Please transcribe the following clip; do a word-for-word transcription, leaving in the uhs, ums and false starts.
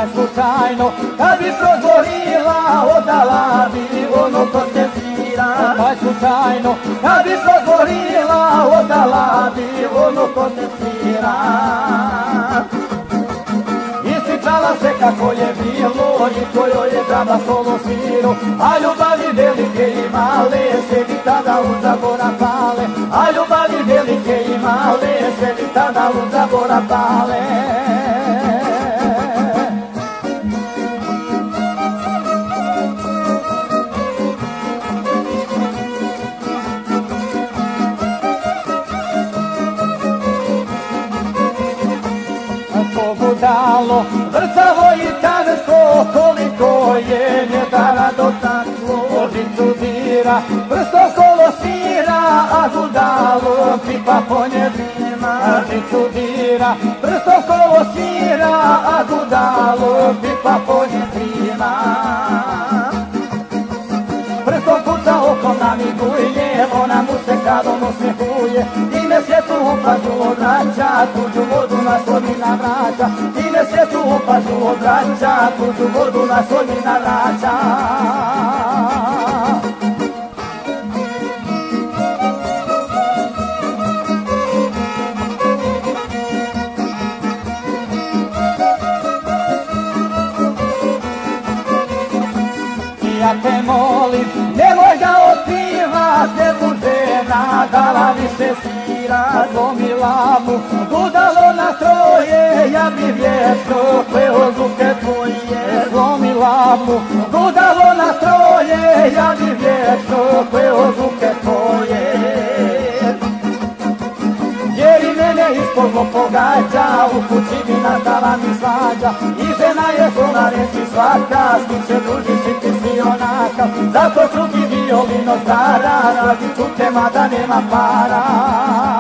taj slučajno, kad bi prozborila, odala bi ono ko se svira. Taj slučajno, kad bi prozborila, odala bi ono ko se svira. Ispričala se kako je bilo i kojoj je džaba solo svirao, a ljubavi velike i male se bi tada u zabora pale. A ljubavi velike i male se bi tada u zabora pale. To budalo, vrcavo i tanko, koliko je njegara dotaklo. Žicu dira, prstom kolo svira, a budalo pipa po njevima. Žicu dira, prstom kolo svira, a budalo pipa po njevima. Prstom kuca okom namiguje, ona mu se kad on osmehuje. Time svijetu opažu odraća, tuđu vodu na slomina vraća. Time svijetu opažu odraća, tuđu vodu na slomina vraća. Ja te molim, nemoj ga otpivat, ne mu žena dala više svira. Slomila mu dudalo na troje, ja bi vječno kleo zvuke tvoje. Slomila mu dudalo na troje, ja bi vječno kleo zvuke tvoje. Jer i mene ispozno pogađa, u kući bi nastala mi svađa. I žena je zona reći svaka, s kim se družiš ti si onaka. Zato ću ti violino stara, radi čuke mada nema para.